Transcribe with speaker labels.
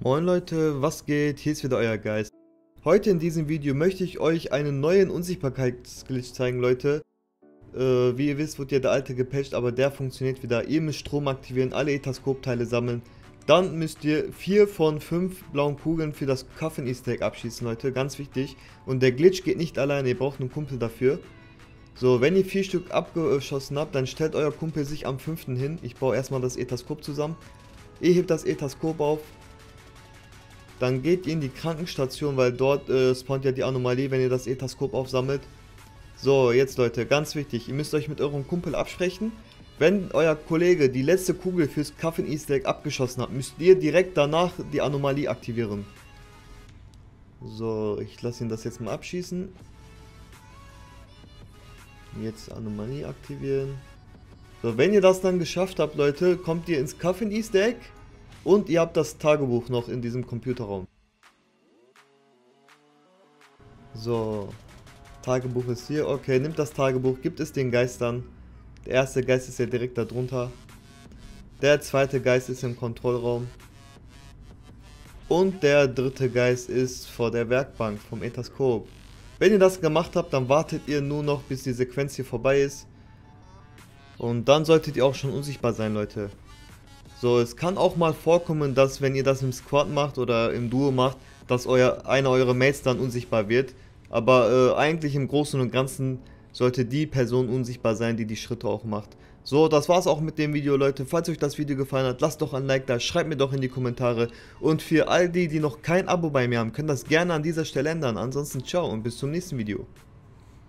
Speaker 1: Moin Leute, was geht? Hier ist wieder euer Geist. Heute in diesem Video möchte ich euch einen neuen Unsichtbarkeitsglitch zeigen, Leute. Wie ihr wisst, wird ja der alte gepatcht, aber der funktioniert wieder. Ihr müsst Strom aktivieren, alle Etherskop-Teile sammeln. Dann müsst ihr 4 von 5 blauen Kugeln für das Coffin Easter Egg abschießen, Leute. Ganz wichtig. Und der Glitch geht nicht alleine, ihr braucht einen Kumpel dafür. So, wenn ihr 4 Stück abgeschossen habt, dann stellt euer Kumpel sich am 5. hin. Ich baue erstmal das Etherskop zusammen. Ihr hebt das Etherskop auf. Dann geht ihr in die Krankenstation, weil dort spawnt ja die Anomalie, wenn ihr das Etherskop aufsammelt. So, jetzt Leute, ganz wichtig, ihr müsst euch mit eurem Kumpel absprechen. Wenn euer Kollege die letzte Kugel fürs Coffin Easter Egg abgeschossen hat, müsst ihr direkt danach die Anomalie aktivieren. So, ich lasse ihn das jetzt mal abschießen. Jetzt Anomalie aktivieren. So, wenn ihr das dann geschafft habt, Leute, kommt ihr ins Coffin Easter Egg. Und ihr habt das Tagebuch noch in diesem Computerraum. So, Tagebuch ist hier. Okay, nimmt das Tagebuch, gibt es den Geistern. Der erste Geist ist ja direkt darunter. Der zweite Geist ist im Kontrollraum. Und der dritte Geist ist vor der Werkbank vom Etherskop. Wenn ihr das gemacht habt, dann wartet ihr nur noch, bis die Sequenz hier vorbei ist. Und dann solltet ihr auch schon unsichtbar sein, Leute. So, es kann auch mal vorkommen, dass wenn ihr das im Squad macht oder im Duo macht, dass einer eurer Mates dann unsichtbar wird. Aber eigentlich im Großen und Ganzen sollte die Person unsichtbar sein, die die Schritte auch macht. So, das war's auch mit dem Video, Leute. Falls euch das Video gefallen hat, lasst doch ein Like da, schreibt mir doch in die Kommentare. Und für all die, die noch kein Abo bei mir haben, können das gerne an dieser Stelle ändern. Ansonsten ciao und bis zum nächsten Video.